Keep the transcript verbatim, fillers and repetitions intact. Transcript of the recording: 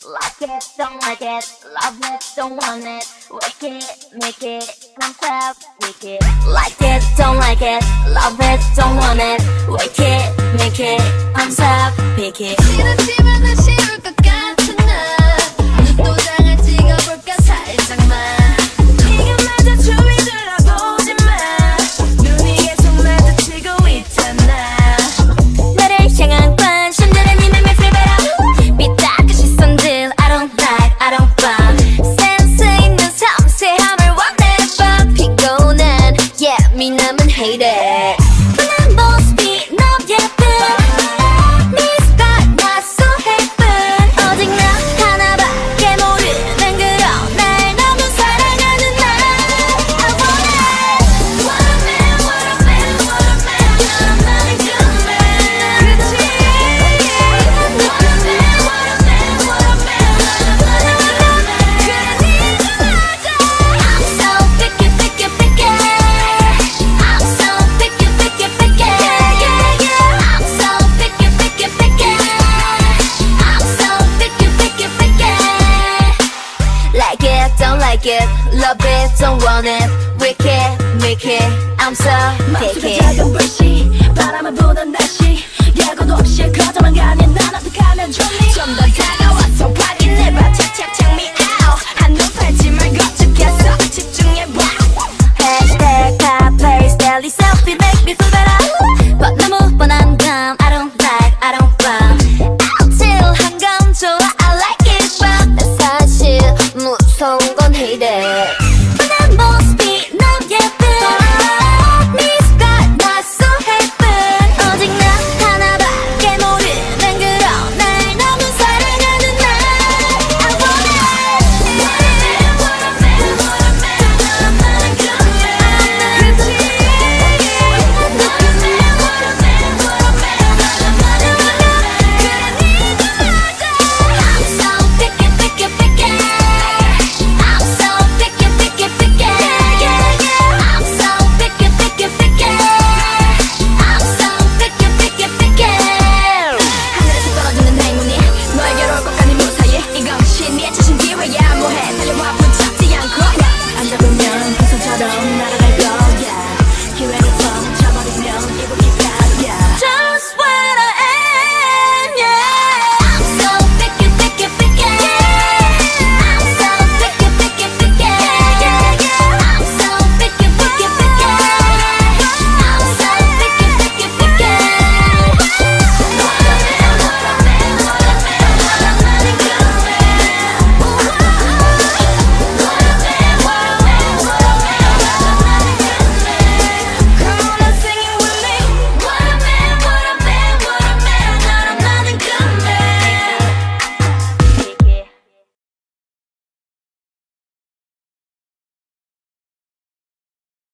Like it, don't like it, love it, don't want it. Wake it, make it, I'm top, wake it. Like it, don't like it, love it, don't want it. Wake it, make it, I'm top, pick it. 싫었지만 난 싫을 것 같은 날 도장을 찍어볼까 살짝만. 네가 맞아 춤이 들어보지 마. 눈이 계속 마주치고 있잖아. 나를 향한 관심들은 이미 미스베라. 삐딱한 시선들 I don't like, I don't buy. 센스 있는 섬세함을 원해 봐. 피곤한 예민함은 hate it. 뻔한 모습이 너무 예쁜 네 스타일 not so 예쁜. 오직 나 하나밖에 모르는 그런 날 너무 사랑하는 날. I want it. What a man, what a man, what a man. 난 나의 good man. 그치? What a man, what a man, what a man. 난 나의 good man. 그래 네가 맞아. I'm so picky, picky, picky. I'm so picky, picky, picky. Yeah, yeah, yeah. I'm so picky, picky, picky. I'm so picky, picky, picky. Like it, don't like it, love it, don't want it. Wake it, make it, I'm so picky. 맘속에 작은 불씨 바람을 부는 날씨 예고도 없이 커져만 가는 난 어떡하면 좋니. 좀 더 다가